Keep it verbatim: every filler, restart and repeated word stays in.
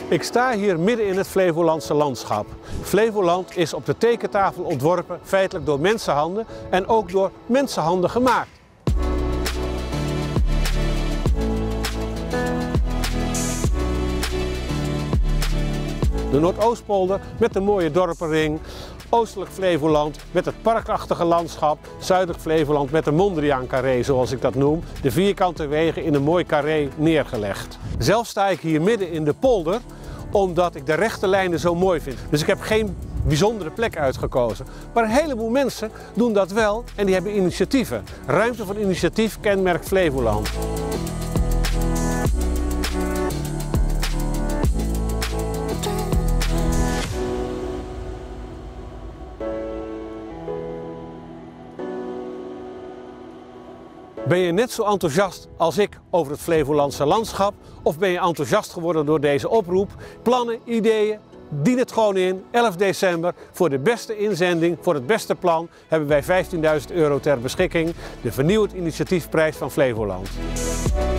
Ik sta hier midden in het Flevolandse landschap. Flevoland is op de tekentafel ontworpen, feitelijk door mensenhanden en ook door mensenhanden gemaakt. De Noordoostpolder met de mooie dorpenring, Oostelijk Flevoland met het parkachtige landschap, Zuidelijk Flevoland met de Mondriaan-carré zoals ik dat noem, de vierkante wegen in een mooi carré neergelegd. Zelf sta ik hier midden in de polder omdat ik de rechte lijnen zo mooi vind. Dus ik heb geen bijzondere plek uitgekozen. Maar een heleboel mensen doen dat wel en die hebben initiatieven. Ruimte voor initiatief kenmerkt Flevoland. Ben je net zo enthousiast als ik over het Flevolandse landschap? Of ben je enthousiast geworden door deze oproep? Plannen, ideeën? Dien het gewoon in. elf december voor de beste inzending, voor het beste plan hebben wij vijftienduizend euro ter beschikking. De vernieuwd initiatiefprijs van Flevoland.